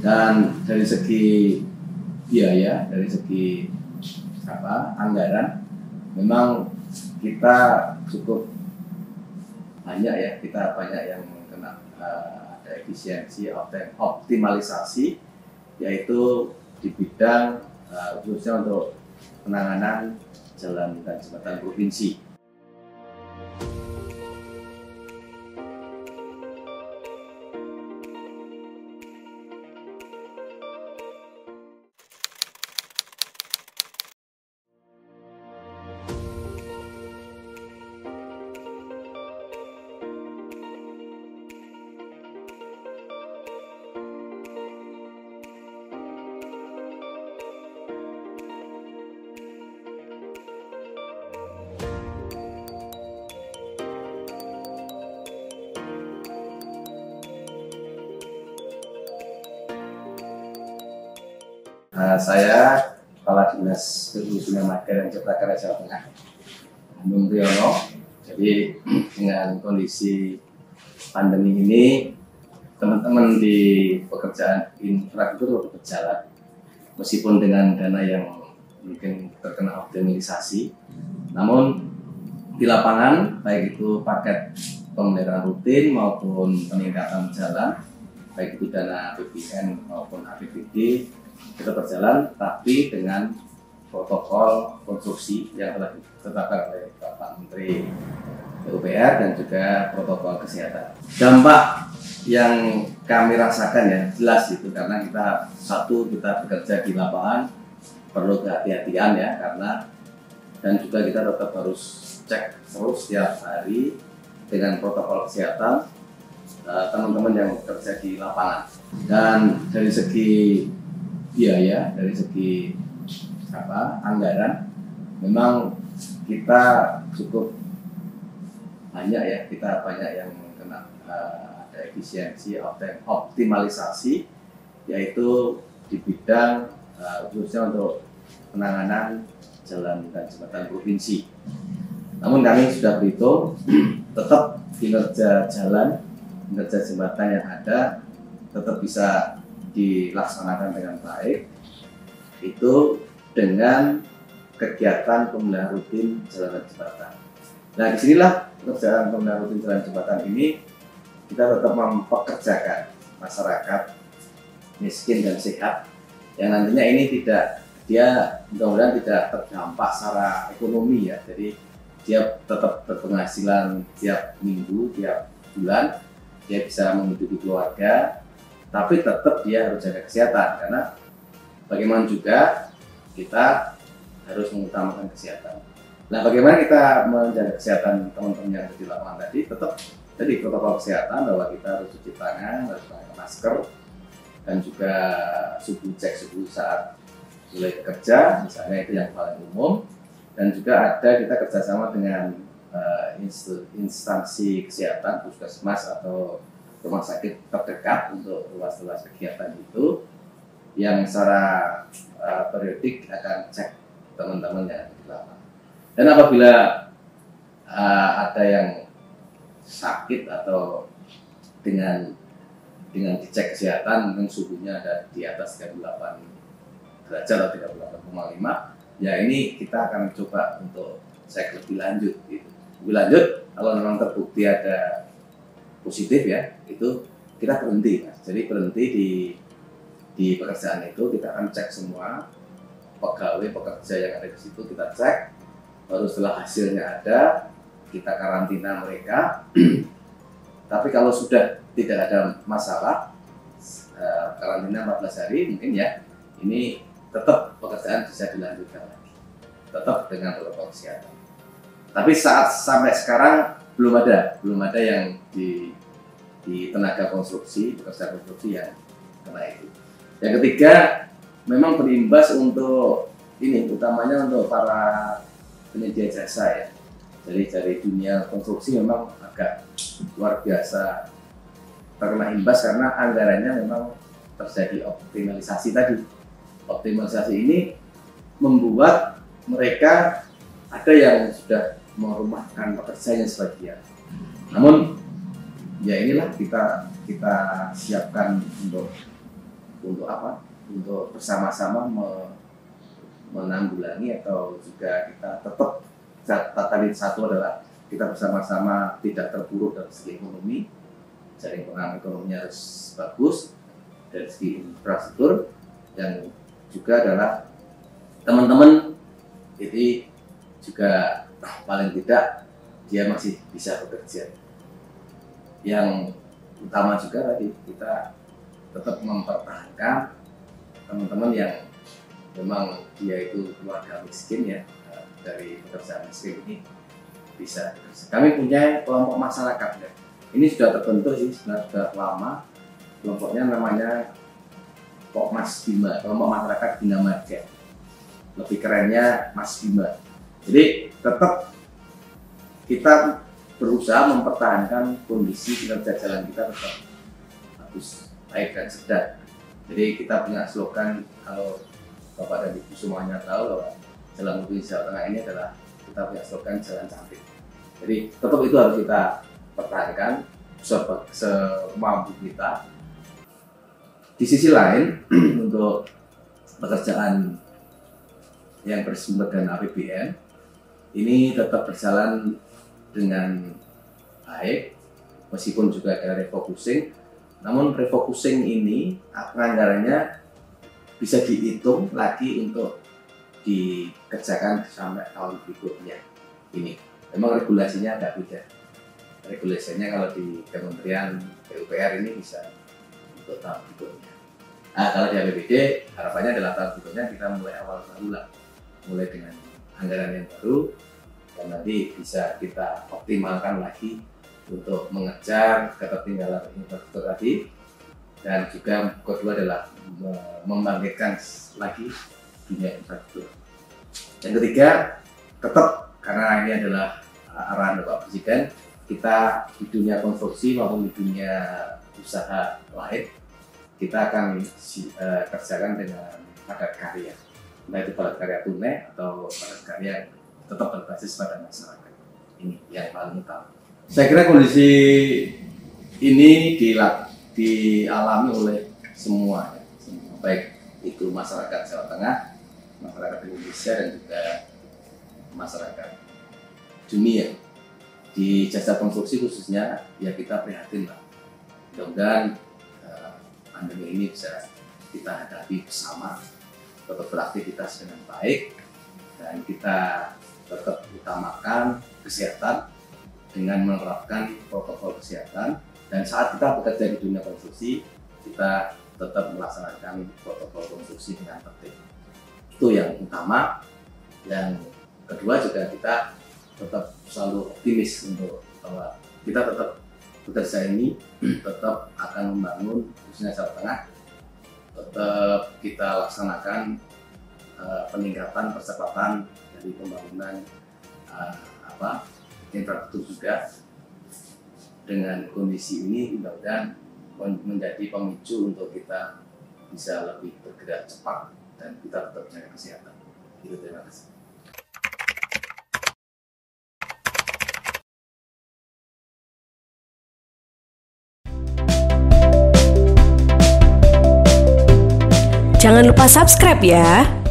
Dan dari segi biaya, dari segi anggaran, memang kita cukup banyak ya, kita banyak yang kena ada efisiensi, optimalisasi, yaitu di bidang khususnya untuk penanganan jalan dan jembatan provinsi. Saya Kepala Dinas Perhubungan Marga dan Cipta Karya Jawa Tengah, Bung Riono. Jadi dengan kondisi pandemi ini, teman-teman di pekerjaan infrastruktur berjalan, meskipun dengan dana yang mungkin terkena optimalisasi, namun di lapangan baik itu paket pemeliharaan rutin maupun peningkatan jalan, baik itu dana APBN maupun APBD, kita berjalan, tapi dengan protokol konstruksi yang telah ditetapkan oleh Bapak Menteri PUPR dan juga protokol kesehatan. Dampak yang kami rasakan ya jelas itu, karena kita bekerja di lapangan, perlu kehati-hatian ya, karena dan juga kita tetap harus cek terus setiap hari dengan protokol kesehatan teman-teman yang bekerja di lapangan. Dan dari segi biaya, dari segi anggaran, memang kita cukup banyak ya, kita banyak yang kena ada efisiensi, optimalisasi, yaitu di bidang khususnya untuk penanganan jalan dan jembatan provinsi. Namun kami sudah berhitung, tetap kinerja jalan, kinerja jembatan yang ada tetap bisa dilaksanakan dengan baik, itu dengan kegiatan pemeliharaan rutin jalan dan jembatan. Nah, disinilah pekerjaan pemeliharaan rutin jalan jembatan ini kita tetap mempekerjakan masyarakat miskin dan sehat, yang nantinya ini mudah-mudahan tidak terdampak secara ekonomi ya. Jadi dia tetap berpenghasilan tiap minggu, tiap bulan, dia bisa menghidupi keluarga, tapi tetap dia harus jaga kesehatan, karena bagaimana juga kita harus mengutamakan kesehatan. Nah, bagaimana kita menjaga kesehatan teman-teman yang di lapangan tadi? Tetap tadi protokol kesehatan, bahwa kita harus cuci tangan, harus pakai masker, dan juga cek suhu saat mulai bekerja, misalnya itu yang paling umum. Dan juga ada kita kerjasama dengan instansi kesehatan, puskesmas atau rumah sakit terdekat untuk ruas-ruas kegiatan itu, yang secara periodik akan cek teman-teman yang di lapangan. Dan apabila ada yang sakit atau dengan dicek kesehatan, mungkin suhunya ada di atas 38 derajat atau 38,5, ya ini kita akan coba untuk cek lebih lanjut gitu. Lebih lanjut, kalau memang terbukti ada positif ya, itu kita berhenti Mas. Jadi berhenti di pekerjaan itu, kita akan cek semua pegawai pekerja yang ada di situ, kita cek, baru setelah hasilnya ada, kita karantina mereka. Tapi kalau sudah tidak ada masalah, karantina 14 hari mungkin ya, ini tetap pekerjaan bisa dilanjutkan lagi, tetap dengan protokol kesehatan. Tapi sampai sekarang belum ada yang di tenaga konstruksi, pekerja konstruksi yang kena itu. Yang ketiga, memang berimbas untuk ini, utamanya untuk para penyedia jasa ya. Jadi dari dunia konstruksi memang agak luar biasa terkena imbas, karena anggarannya memang terjadi optimalisasi tadi. Optimalisasi ini membuat mereka ada yang sudah merumahkan pekerjanya sebagian. Namun ya inilah kita siapkan untuk untuk apa? Untuk bersama-sama menanggulangi, atau juga kita tetap tadi satu adalah kita bersama-sama tidak terpuruk dari segi ekonomi, jaring pengaman ekonominya harus bagus, dari segi infrastruktur, dan juga adalah teman-teman jadi juga paling tidak dia masih bisa bekerja. Yang utama juga tadi kita tetap mempertahankan teman-teman yang memang dia itu keluarga miskin ya, dari pekerjaan miskin ini bisa bekerja. Kami punya kelompok masyarakat ya. Ini sudah terbentuk sih, sudah lama. Kelompoknya namanya Kelompok Mas Bima, kelompok masyarakat Bina Marga. Lebih kerennya Mas Bima. Jadi tetap kita berusaha mempertahankan kondisi kinerja jalan kita tetap bagus, baik dan sedang. Jadi kita punya slogan, kalau Bapak dan Ibu semuanya tahu bahwa jalan provinsi Jawa Tengah ini adalah kita punya slogan jalan cantik. Jadi tetap itu harus kita pertahankan semampu kita. Di sisi lain untuk pekerjaan yang bersumber dari APBN ini tetap berjalan dengan baik, meskipun juga ada refocusing. Namun refocusing ini anggarannya bisa dihitung lagi untuk dikerjakan sampai tahun berikutnya. Ini memang regulasinya agak beda. Regulasinya kalau di Kementerian PUPR ini bisa untuk tahun berikutnya. Nah, kalau di APBD harapannya adalah tahun berikutnya kita mulai awal baru lah, mulai dengan anggaran yang baru, dan nanti bisa kita optimalkan lagi untuk mengejar ketertinggalan infrastruktur tadi, dan juga kedua adalah membangkitkan lagi dunia infrastruktur. Yang ketiga, tetap karena ini adalah arahan Bapak Presiden, kita di dunia konstruksi maupun di dunia usaha lain kita akan kerjakan dengan padat karya, entah itu padat karya tunai atau padat karya yang tetap berbasis pada masyarakat. Ini yang paling utama. Saya kira kondisi ini dialami oleh semua, baik itu masyarakat Jawa Tengah, masyarakat Indonesia, dan juga masyarakat dunia. Di jasa konstruksi khususnya, ya kita prihatin lah. Mudah-mudahan pandemi ini bisa kita hadapi bersama, tetap beraktivitas dengan baik, dan kita tetap utamakan kesehatan dengan menerapkan protokol kesehatan. Dan saat kita bekerja di dunia konstruksi, kita tetap melaksanakan protokol konstruksi dengan tertib. Itu yang utama. Yang kedua juga kita tetap selalu optimis untuk bahwa kita tetap bekerja ini tetap akan membangun khususnya Jawa Tengah, tetap kita laksanakan peningkatan percepatan dari pembangunan infrastruktur juga. Dengan kondisi ini mudah-mudahan menjadi pemicu untuk kita bisa lebih bergerak cepat dan kita tetap jaga kesehatan. Itu, terima kasih. Jangan lupa subscribe ya.